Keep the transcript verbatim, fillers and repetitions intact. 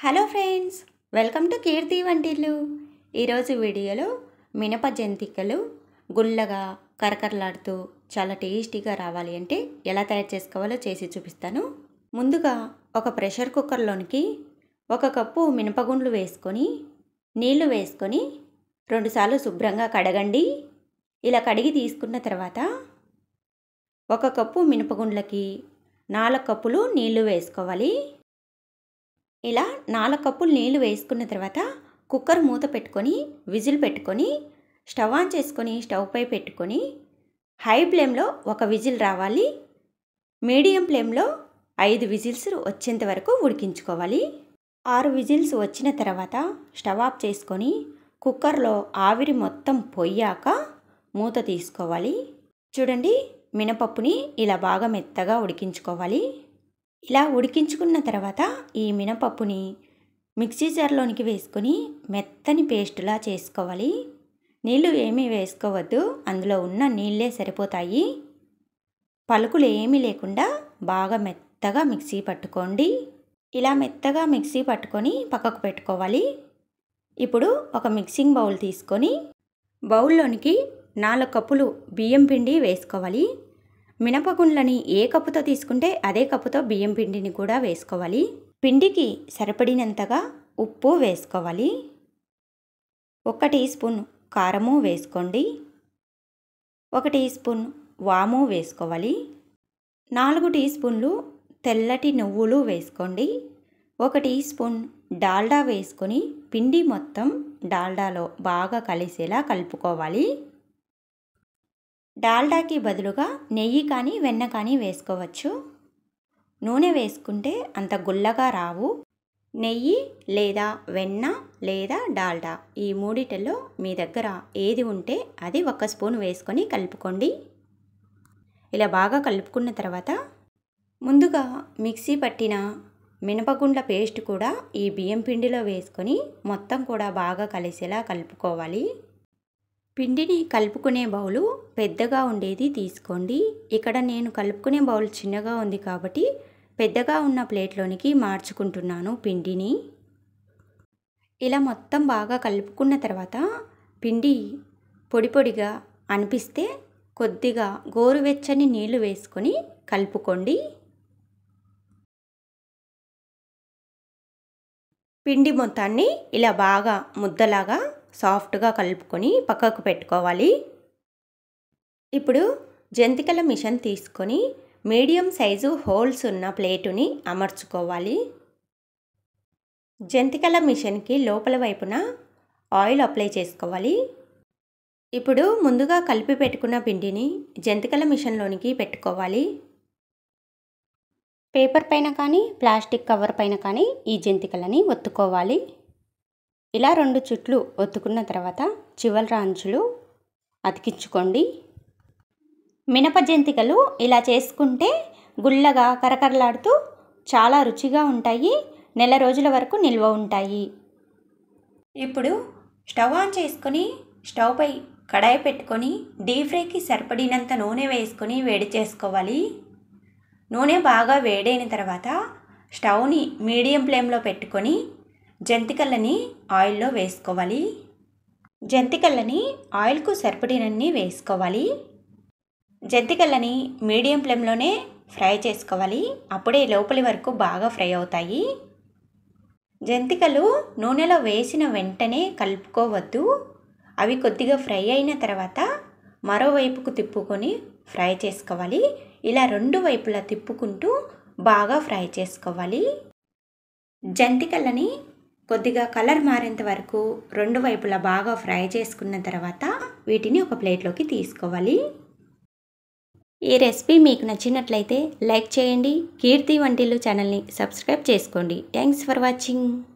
Hello friends, welcome to Keerthi Vantillu. ఈరోజు వీడియోలో మినప జంతికలు గుల్లగా కరకరలాడుతూ చాలా టేస్టీగా రావాలి అంటే ఎలా తయారు చేసుకోవాలో చేసి చూపిస్తాను. ముందుగా ఒక ప్రెషర్ కుక్కర్లోనికి ఒక కప్పు మినపగుండ్లు వేసుకొని నీళ్లు వేసుకొని రెండుసార్లు శుభ్రంగా కడగండి. ఇలా కడిగి తీసుకున్న తర్వాత ఒక కప్పు మినపగుండ్లకి నాలుగు కప్పులు నీళ్లు వేసుకోవాలి. ఇలా నాలుగు కప్పులు నీళ్లు వేసుకున్న తర్వాత కుక్కర్ మూత పెట్టుకొని విజిల్ పెట్టుకొని స్టవ్ ఆన్ చేసుకొని స్టవ్ పై పెట్టుకొని హై ఫ్లేమ్లో ఒక విజిల్ రావాలి. మీడియం ఫ్లేమ్లో ఐదు విజిల్స్ వచ్చేంత వరకు ఉడికించుకోవాలి. ఆరు విజిల్స్ వచ్చిన తర్వాత స్టవ్ ఆఫ్ చేసుకొని కుక్కర్లో ఆవిరి మొత్తం పోయాక మూత తీసుకోవాలి. చూడండి, మినపప్పుని ఇలా బాగా మెత్తగా ఉడికించుకోవాలి. ఇలా ఉడికించుకున్న తర్వాత ఈ మినపప్పుని మిక్సీ జార్లోనికి వేసుకొని మెత్తని పేస్టులా చేసుకోవాలి. నీళ్ళు ఏమీ వేసుకోవద్దు, అందులో ఉన్న నీళ్ళే సరిపోతాయి. పలుకులు ఏమీ లేకుండా బాగా మెత్తగా మిక్సీ పట్టుకోండి. ఇలా మెత్తగా మిక్సీ పట్టుకొని పక్కకు పెట్టుకోవాలి. ఇప్పుడు ఒక మిక్సింగ్ బౌల్ తీసుకొని బౌల్లోనికి నాలుగు కప్పులు బియ్యం పిండి వేసుకోవాలి. మినపగుండ్లని ఏ కప్పుతో తీసుకుంటే అదే కప్పుతో బియ్యం పిండిని కూడా వేసుకోవాలి. పిండికి సరిపడినంతగా ఉప్పు వేసుకోవాలి. ఒక టీ స్పూన్ కారము వేసుకోండి. ఒక టీ స్పూన్ వాము వేసుకోవాలి. నాలుగు టీ స్పూన్లు తెల్లటి నువ్వులు వేసుకోండి. ఒక టీ స్పూన్ డాల్డా వేసుకొని పిండి మొత్తం డాల్డాలో బాగా కలిసేలా కలుపుకోవాలి. డాల్డాకి బదులుగా నెయ్యి కానీ వెన్న కానీ వేసుకోవచ్చు. నూనె వేసుకుంటే అంత గుల్లగా రావు. నెయ్యి లేదా వెన్న లేదా డాల్డా ఈ మూడిటిలో మీ దగ్గర ఏది ఉంటే అది ఒక స్పూన్ వేసుకొని కలుపుకోండి. ఇలా బాగా కలుపుకున్న తర్వాత ముందుగా మిక్సీ పట్టిన మినపగుండ్ల పేస్ట్ కూడా ఈ బియ్యం పిండిలో వేసుకొని మొత్తం కూడా బాగా కలిసేలా కలుపుకోవాలి. పిండిని కలుపుకునే బౌలు పెద్దగా ఉండేది తీసుకోండి. ఇక్కడ నేను కలుపుకునే బౌల్ చిన్నగా ఉంది కాబట్టి పెద్దగా ఉన్న ప్లేట్లోనికి మార్చుకుంటున్నాను పిండిని. ఇలా మొత్తం బాగా కలుపుకున్న తర్వాత పిండి పొడి పొడిగా అనిపిస్తే కొద్దిగా గోరువెచ్చని నీళ్లు వేసుకొని కలుపుకోండి. పిండి మొత్తాన్ని ఇలా బాగా ముద్దలాగా సాఫ్ట్గా కలుపుకొని పక్కకు పెట్టుకోవాలి. ఇప్పుడు జంతికల మిషన్ తీసుకొని మీడియం సైజు హోల్స్ ఉన్న ప్లేటుని అమర్చుకోవాలి. జంతికల మిషన్కి లోపల వైపున ఆయిల్ అప్లై చేసుకోవాలి. ఇప్పుడు ముందుగా కలిపి పెట్టుకున్న పిండిని జంతికల మిషన్లోనికి పెట్టుకోవాలి. పేపర్ పైన కానీ ప్లాస్టిక్ కవర్ పైన కానీ ఈ జంతికలని ఒత్తుకోవాలి. ఇలా రెండు చుట్లు ఒత్తుకున్న తర్వాత చివరి అంచులు అతికించుకోండి. మినప జంతికలు ఇలా చేసుకుంటే గుల్లగా కరకరలాడుతూ చాలా రుచిగా ఉంటాయి. నెల రోజుల వరకు నిల్వ ఉంటాయి. ఇప్పుడు స్టవ్ ఆన్ చేసుకొని స్టవ్ పై కడాయి పెట్టుకొని డీప్ ఫ్రైకి సరిపడినంత నూనె వేసుకొని వేడి చేసుకోవాలి. నూనె బాగా వేడైన తర్వాత స్టవ్ని మీడియం ఫ్లేమ్లో పెట్టుకొని జంతికలని ఆయిల్లో వేసుకోవాలి. జంతికలని ఆయిల్కు సరిపడినన్ని వేసుకోవాలి. జంతికలని మీడియం ఫ్లేమ్లోనే ఫ్రై చేసుకోవాలి. అప్పుడే లోపలి వరకు బాగా ఫ్రై అవుతాయి. జంతికలు నూనెలో వేసిన వెంటనే కలుపుకోవద్దు. అవి కొద్దిగా ఫ్రై అయిన తర్వాత మరోవైపుకు తిప్పుకొని ఫ్రై చేసుకోవాలి. ఇలా రెండు వైపులా తిప్పుకుంటూ బాగా ఫ్రై చేసుకోవాలి. జంతికలని కొద్దిగా కలర్ మారేంత వరకు రెండు వైపులా బాగా ఫ్రై చేసుకున్న తర్వాత వీటిని ఒక ప్లేట్లోకి తీసుకోవాలి. ఈ రెసిపీ మీకు నచ్చినట్లయితే లైక్ చేయండి. కీర్తి వంటిల్లు ఛానల్ని సబ్స్క్రైబ్ చేసుకోండి. Thanks for watching.